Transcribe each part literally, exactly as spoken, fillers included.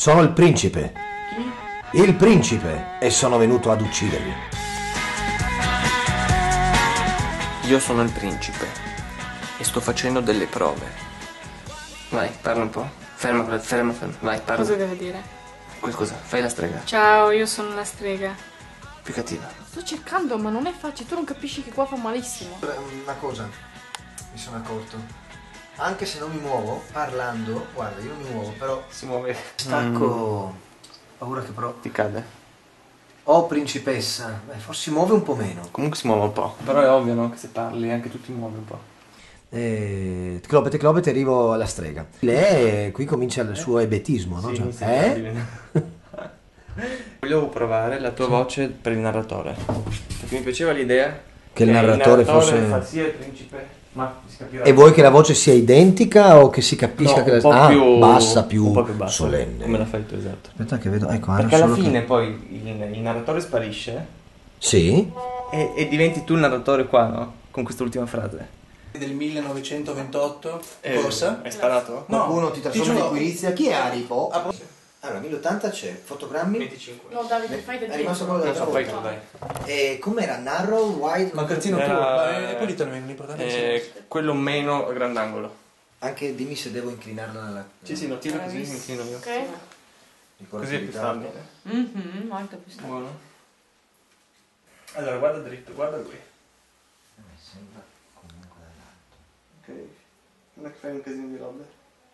Sono il principe. Chi? Il principe. E sono venuto ad uccidervi. Io sono il principe e sto facendo delle prove. Vai, parla un po'. Ferma, ferma, ferma. Vai, parla. Cosa devo dire? Qualcosa, fai la strega. Ciao, io sono la strega. Più cattiva. Sto cercando, ma non è facile, tu non capisci che qua fa malissimo. Una cosa, mi sono accorto. Anche se non mi muovo, parlando, guarda, io non mi muovo, però Si muove. stacco. Mm. Paura che però. Ti cade. Oh principessa, beh, forse si muove un po' meno. Comunque si muove un po'. Però è ovvio, no? Che se parli anche tu ti muovi un po'. E clopete clopete arrivo alla strega. Lei qui comincia il suo ebetismo, no? Sì, Cioè, mi sembra eh? di- Volevo provare la tua voce per il narratore. Perché mi piaceva l'idea Che il narratore fosse- fa sia il principe, ma si capirà. E vuoi che la voce sia identica o che si capisca No, che un la... po' ah, più bassa, più, un po' più bassa, solenne. come la fai tu, esatto. Aspetta che vedo, ecco, Perché era alla solo fine che- poi il, il narratore sparisce Sì? e, e diventi tu il narratore qua, no? Con quest'ultima frase. Del millenovecentoventotto, Eh, cosa? Hai sparato? No, Qualcuno ti trasforma ti in giuro. equilizia. Chi è Aripo? Allora, mille ottanta c'è, fotogrammi. venticinque. No, Davide, fai da È rimasto dietro. quello Non della so, fai volta. tu, dai. E com'era? Narrow, wide? Magazzino Era- tuo, ma è pulito non vengono importantissimo. Eh, quello meno grandangolo. Anche dimmi se devo inclinarla nella... Sì, sì, lo tiro così, mi inclino io. Ok? Così è più stabile. Mhm, molto più stabile. Buono. Allora, guarda dritto, guarda lui. Mi sembra comunque dall'alto. Ok. Non è che fai un casino di robe.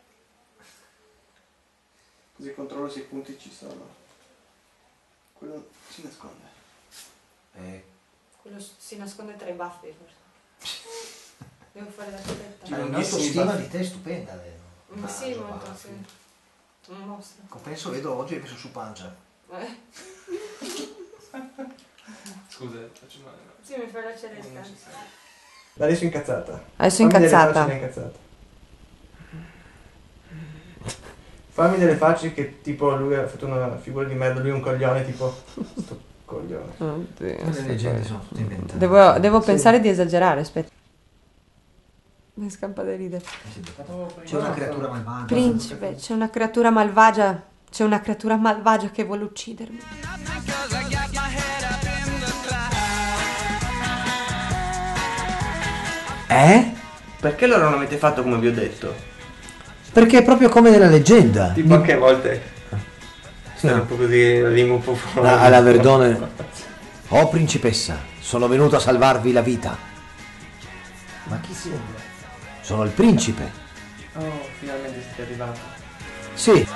Così controllo se i punti ci sono. Quello si nasconde. Eh, Quello si nasconde tra i baffi, forse. Devo fare la testa. ma lunghissimi l'autostima baffi. di te è stupenda, lei. Ma Ah, sì, so molto, baffi. sì. Un mostro. Compenso, vedo oggi hai messo su pancia. Eh? Scusa, faccio male. Sì, mi fai la celesta. Adesso incazzata. Adesso Fammi delle incazzata. facce incazzate. Fammi delle facce che tipo lui ha fatto una figura di merda, lui è un coglione, tipo sto coglione. Oddio. Le leggende sono tutte inventate. Devo, devo pensare di esagerare, aspetta. Mi scappa da ridere. C'è una creatura malvagia. Principe, c'è una creatura malvagia. C'è una creatura malvagia che vuole uccidermi. Eh? Perché allora non avete fatto come vi ho detto? Perché è proprio come nella leggenda. Tipo anche a volte Sì, stare no. un po' così, la lingua un po' fuori. Ah, alla Verdone. Oh principessa, sono venuto a salvarvi la vita. Ma chi sembra? Sono il principe. Oh, finalmente siete arrivati. Sì.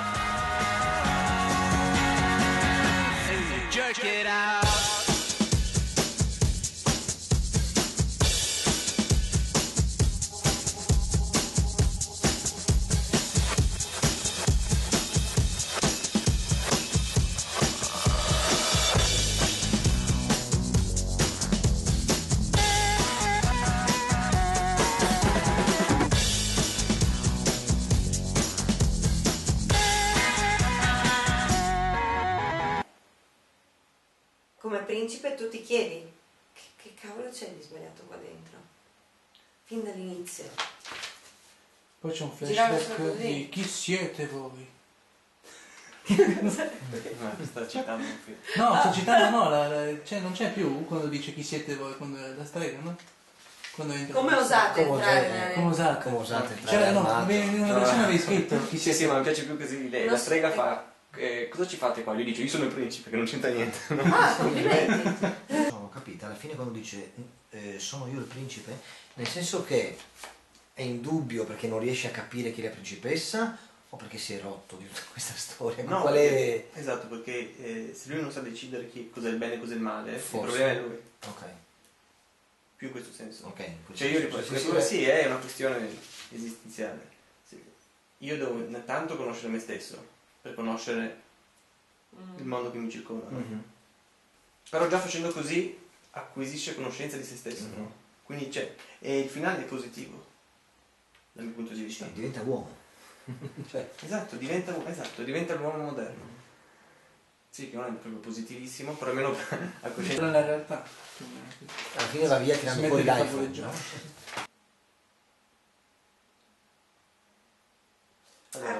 Come principe tu ti chiedi che, che cavolo c'è di sbagliato qua dentro? Fin dall'inizio. Poi c'è un Girare flashback solo così. di chi siete voi? No, sta citando un film. No, sto citando no, la, la- cioè, non c'è più quando dice chi siete voi, quando è la strega, no? Quando entra. Come osate Come entrare osate? nella... Come osate? Come osate entrare Cioè, no, armati? avevi- in una versione avevi scritto chi Sì, siete. sì, ma mi piace più così di lei. Non La strega so. fa. eh, cosa ci fate qua? Lui dice io sono il principe, che non c'entra niente. No? Ah, complimenti. Ho capito, alla fine quando dice eh, sono io il principe, nel senso che è in dubbio perché non riesce a capire chi è la principessa o perché si è rotto di tutta questa storia? Ma qual è... perché- esatto, perché eh, se lui non sa decidere chi, cos'è il bene e cos'è il male, Forse. il problema è lui. Ok, Più in questo senso. ok. in quel Cioè io senso, ripeto, sì, sì, sì, sì, è una questione esistenziale. Sì. Io devo tanto conoscere me stesso per conoscere il mondo che mi circonda. no? Mhm. Però già facendo così acquisisce conoscenza di se stesso. Mhm. no? Quindi c'è. E il finale è positivo, dal mio punto di vista. Sì, diventa uomo. Cioè, esatto, diventa, esatto, diventa l'uomo moderno. Sì, che non è proprio positivissimo, però almeno a coscienza. Però nella realtà. Alla fine va via tirando Smette fuori di l'iPhone. favoleggiare. no? Allora,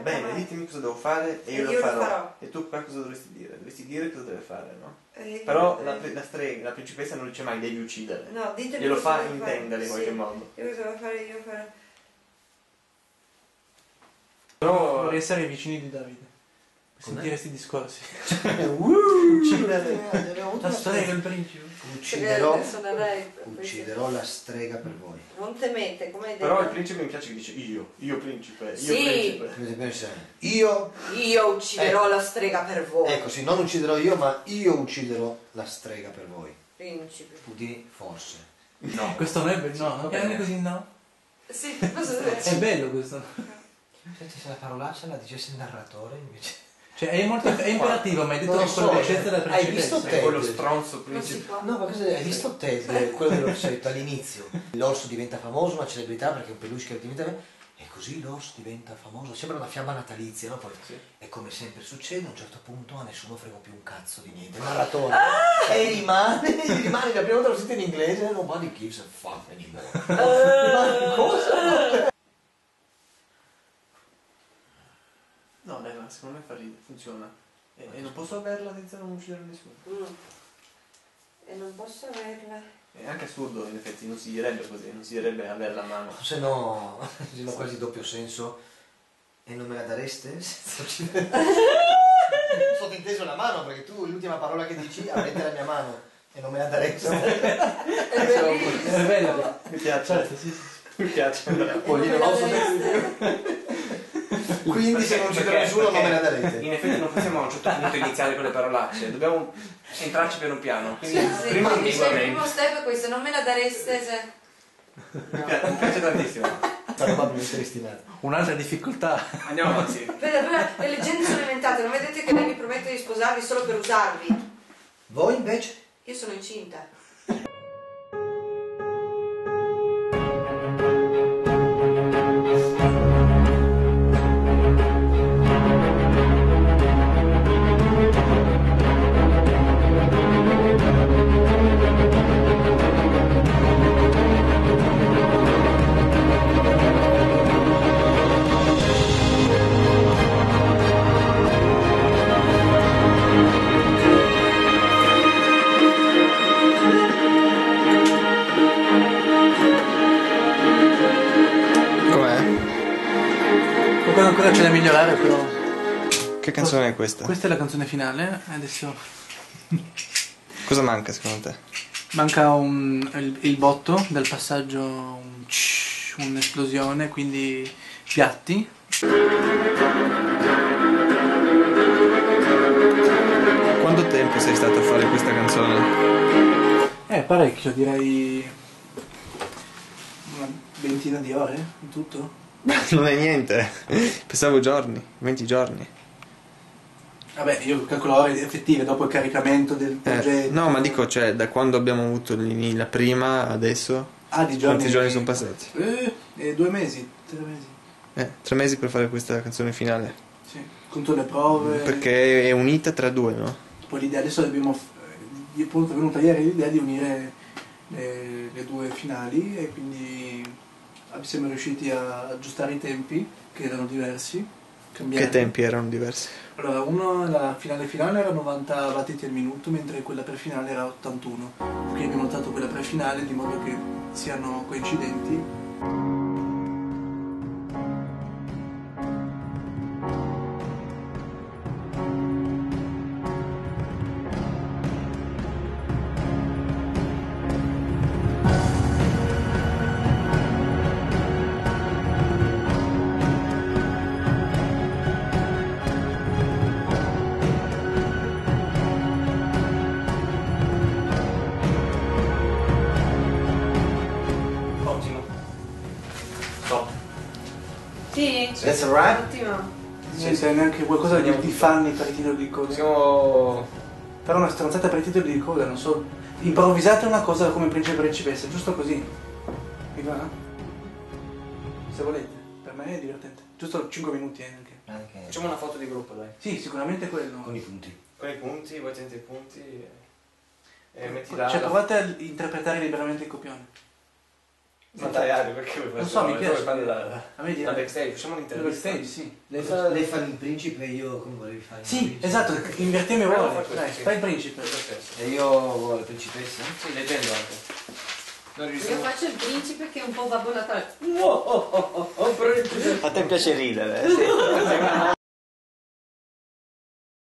bene, ditemi cosa devo fare e io, E lo, io lo farò. farò. E tu qua cosa dovresti dire? Dovresti dire cosa deve fare, no? Eh, Però eh, la, la strega, la principessa non dice mai devi uccidere. No, ditemi Glielo cosa fa devo fare. intendere in qualche Sì. modo. Io cosa devo fare, io farò. Però Vorrei essere vicini di Davide. Per sentire questi discorsi. Uccidere. La strega il principe. Ucciderò, Adesso ne lei- ucciderò la strega per voi. Non temete, come hai detto. Però il principe mi piace che dice io, io principe, io Sì. principe. Come si pensa? Io, Io ucciderò la strega per voi. ecco sì, non ucciderò io, ma io ucciderò la strega per voi. Principe. Putin forse. No. Questo non è bello, no, non Vabbè. è così no. Sì, cosa deve È bello questo. Senti se la parolaccia la dicesse il narratore invece. Cioè è molto è imperativo, ma hai detto Non la lo so, conoscenza della hai visto principessa. te? È quello stronzo Non principe. si può. No, ma cosa hai visto te, eh, quello dell'orsetto all'inizio? L'orso diventa famoso, una celebrità perché è un peluche che diventa... E così l'orso diventa famoso, sembra una fiamma natalizia, no? Poi, Sì. e come sempre succede, a un certo punto a nessuno frega più un cazzo di niente. Il narratore. E rimane, rimane, la prima volta lo sente in inglese, nobody gives a fuck anymore. Ma cosa? No, dai, ma secondo me fa ridere, funziona. E, e non posso averla senza non uccidere nessuno. Mm. E non posso averla. È anche assurdo, in effetti, non si direbbe così, non si direbbe averla a mano. Se no, se no quasi doppio senso. E non me la dareste? Senza uccidere. Sottinteso la mano, perché tu l'ultima parola che dici avrete la mia mano e non me la dareste. È bellissimo. È bello. Mi piace, Certo, sì, sì. mi piace. Pollino rosso. Quindi se non ucciderò Perché- nessuno non perché me la darete. In effetti non possiamo a un certo punto iniziare con le parolacce, dobbiamo entrarci piano piano. Quindi Sì, prima quindi se il ambiguamente. primo step è questo, non me la dareste se... Mi piace, mi piace tantissimo. Probabilmente destinata. Un'altra difficoltà. Andiamo avanti. Aspetta, aspetta, le leggende sono inventate, non vedete che lei mi promette di sposarvi solo per usarvi? Voi invece? Io sono incinta. Com'è? Qualcosa ancora c'è da migliorare, però. Che canzone è questa? Questa è la canzone finale. Adesso Cosa manca secondo te? manca un, il, il botto del passaggio, un tsh, un'esplosione, quindi piatti. Quanto tempo sei stato a fare questa canzone? Eh, parecchio, direi una ventina di ore in tutto. Non è niente, pensavo giorni, venti giorni. Vabbè, io calcolo ore effettive dopo il caricamento del Eh, progetto. no, ma dico, cioè, da quando abbiamo avuto l'ini- la prima adesso, Ah, di giorni. quanti giorni sono passati? Eh, eh, due mesi, tre mesi. Eh, tre mesi per fare questa canzone finale. Sì, con tutte le prove. Perché è unita tra due, no? Poi l'idea adesso dobbiamo. eh, Appunto è venuta ieri l'idea di unire le, le due finali e quindi siamo riusciti a aggiustare i tempi che erano diversi. Cambiare. Che tempi erano diversi? Allora, uno, la finale finale era novanta battiti al minuto, mentre quella prefinale era ottantuno. Quindi abbiamo notato quella prefinale di modo che siano coincidenti. Ottimo. Top. Sì? That's a wrap? Ottimo. Non c'è neanche qualcosa di, di funny per i titoli di coda. Siamo... Però una stronzata per i titoli di coda, non so. Improvvisate una cosa come principe e principessa, giusto così. Mi va? Se volete. Per me è divertente. Giusto cinque minuti eh, anche. Anche Facciamo una foto di gruppo, dai. Sì, sicuramente quello. con i punti. Con i punti, voi tenete i punti e, e metti là... Cioè la- provate a interpretare liberamente il copione. Ma dai Ale, perché vuoi fare Non so, mi dove piace. fare la, A me la backstage? Facciamo Il un'intervista. backstage, sì. Lei, fa- lei fa il principe e io come volevi fare il Sì, principe? esatto, invertiamo i Proviamo a ruoli. fare Dai, questo, sì. fai il principe. Perfetto. E io voglio la principessa? Sì, leggendo anche. Non Io riusciamo. faccio il principe che è un po' Babbo Natale. A te piace ridere, eh?